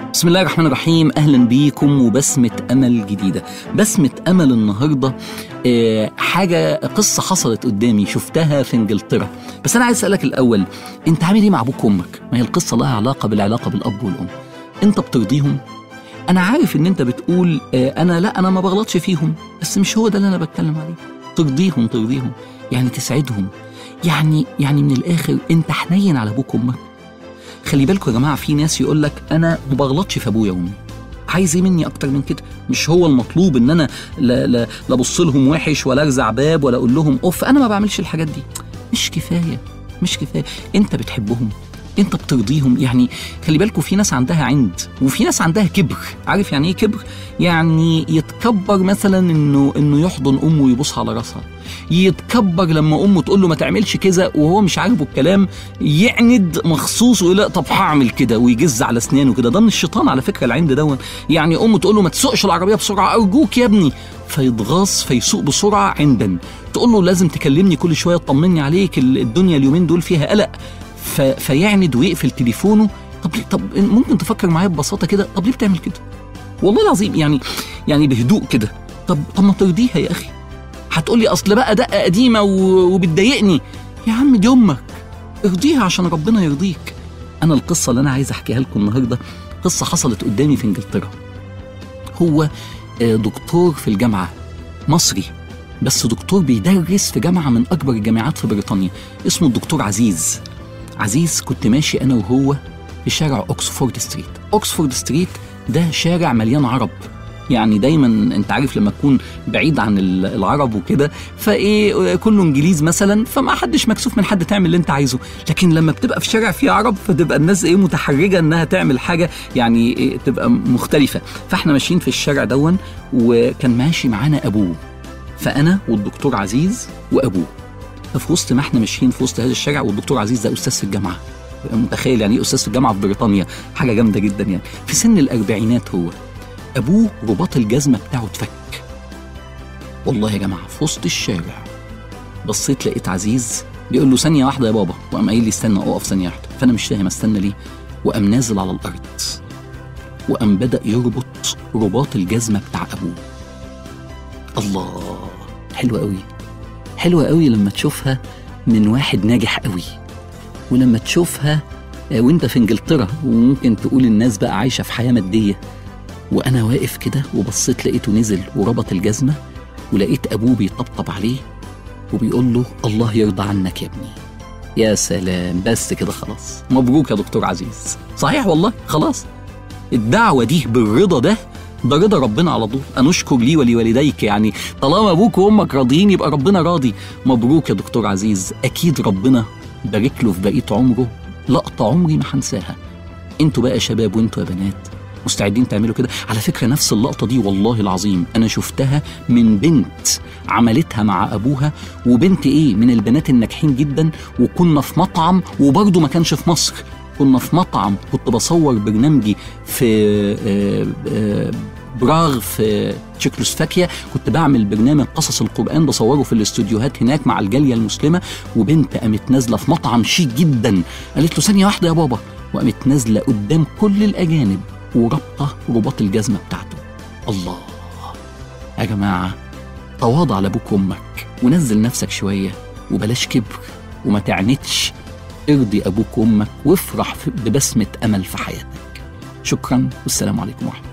بسم الله الرحمن الرحيم. أهلا بيكم وبسمة أمل جديدة. بسمة أمل النهاردة حاجة قصة حصلت قدامي شفتها في إنجلترا. بس أنا عايز أسألك الأول، أنت عامل إيه مع أبوك وأمك؟ ما هي القصة لها علاقة بالعلاقة بالأب والأم. أنت بترضيهم؟ أنا عارف إن أنت بتقول أنا ما بغلطش فيهم، بس مش هو ده اللي أنا بتكلم عليه. ترضيهم يعني تسعدهم، يعني من الآخر أنت حنين على أبوك وأمك. خلي بالكم يا جماعة، في ناس يقولك أنا ما بغلطش في أبويا وأمي، عايز ايه مني اكتر من كده؟ مش هو المطلوب ان انا لا ابص لهم وحش ولا ارزع باب ولا اقول لهم اوف؟ انا ما بعملش الحاجات دي. مش كفايه. انت بتحبهم، انت بترضيهم. يعني خلي بالكم، في ناس عندها عند وفي ناس عندها كبر. عارف يعني ايه كبر؟ يعني يتكبر مثلا انه يحضن امه ويبص على راسها، يتكبر لما امه تقول له ما تعملش كذا وهو مش عاجبه الكلام، يعند مخصوص ويقول لا طب هعمل كده ويجز على اسنانه كده. ده من الشيطان على فكره العند دون. يعني امه تقول له ما تسوقش العربيه بسرعه ارجوك يا ابني، فيتغاص فيسوق بسرعه عندا. تقول له لازم تكلمني كل شويه تطمني عليك، الدنيا اليومين دول فيها قلق، فيعند ويقفل تليفونه. طب ممكن تفكر معايا ببساطه كده، طب ليه بتعمل كده؟ والله العظيم يعني بهدوء كده. طب ما ترضيها يا اخي. هتقولي اصل بقى دقه قديمه وبتضايقني. يا عم دي امك، ارضيها عشان ربنا يرضيك. انا القصه اللي انا عايز احكيها لكم النهارده قصه حصلت قدامي في انجلترا. هو دكتور في الجامعه، مصري، بس دكتور بيدرس في جامعه من اكبر الجامعات في بريطانيا، اسمه الدكتور عزيز. كنت ماشي انا وهو في شارع اوكسفورد ستريت ده شارع مليان عرب. يعني دايما انت عارف لما تكون بعيد عن العرب وكده فايه كله انجليز مثلا، فما حدش مكسوف من حد تعمل اللي انت عايزه. لكن لما بتبقى في شارع فيه عرب فتبقى الناس متحرجه انها تعمل حاجه يعني تبقى مختلفه. فاحنا ماشيين في الشارع دون، وكان ماشي معانا ابوه، فانا والدكتور عزيز وابوه. ففي وسط ما احنا ماشيين في وسط هذا الشارع، والدكتور عزيز ده استاذ في الجامعه، متخيل يعني ايه استاذ في الجامعه في بريطانيا؟ حاجه جامده جدا يعني، في سن الاربعينات هو. ابوه رباط الجزمه بتاعه اتفك، والله يا جماعه في وسط الشارع. بصيت لقيت عزيز بيقول له ثانيه واحده يا بابا، وقام قايل لي استنى اقف ثانيه واحده. فانا مش فاهم استنى ليه، وقام نازل على الارض وقام بدا يربط رباط الجزمه بتاع ابوه. الله، حلوه قوي لما تشوفها من واحد ناجح قوي، ولما تشوفها وانت في انجلترا وممكن تقول الناس بقى عايشه في حياه ماديه. وانا واقف كده وبصيت لقيته نزل وربط الجزمه، ولقيت ابوه بيطبطب عليه وبيقول له الله يرضى عنك يا ابني. يا سلام، بس كده خلاص. مبروك يا دكتور عزيز. صحيح والله، خلاص الدعوه دي بالرضا ده رضا ربنا على طول. أنشكر لي ولوالديك، يعني طالما أبوك وأمك راضيين يبقى ربنا راضي. مبروك يا دكتور عزيز، أكيد ربنا بارك له في بقية عمره لقطة عمري ما هنساها. انتوا بقى شباب وانتوا يا بنات مستعدين تعملوا كده؟ على فكرة نفس اللقطة دي والله العظيم أنا شفتها من بنت عملتها مع أبوها، وبنت من البنات الناجحين جدا. وكنا في مطعم، وبرضه ما كانش في مصر، كنا في مطعم كنت بصور برنامجي في براغ في تشيكوسلوفاكيا. كنت بعمل برنامج قصص القرآن بصوره في الاستوديوهات هناك مع الجالية المسلمة. وبنت قامت نازلة في مطعم شيك جدا، قالت له ثانية واحدة يا بابا، وقامت نازلة قدام كل الأجانب وربطة رباط الجزمة بتاعته. الله يا جماعة، تواضع لأبوك وأمك ونزل نفسك شوية وبلاش كبر وما تعنتش. ارضي أبوك وأمك وافرح ببسمة أمل في حياتك. شكرا والسلام عليكم ورحمة الله.